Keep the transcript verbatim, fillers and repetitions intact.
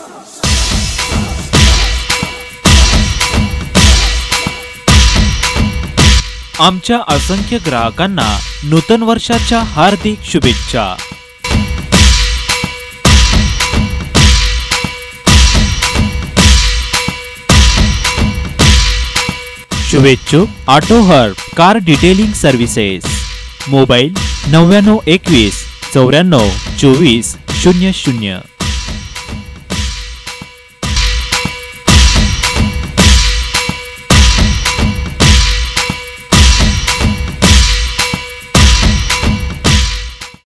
आमच्या असंख्य ग्राहकांना नूतन वर्षाच्या हार्दिक शुभेच्छा। शुभेच्छुक ऑटोहर्ब कार डिटेलिंग सर्व्हिसेस। मोबाईल नव्याण्णव एकवीस चौऱ्याण्णव चोवीस शून्य शून्य।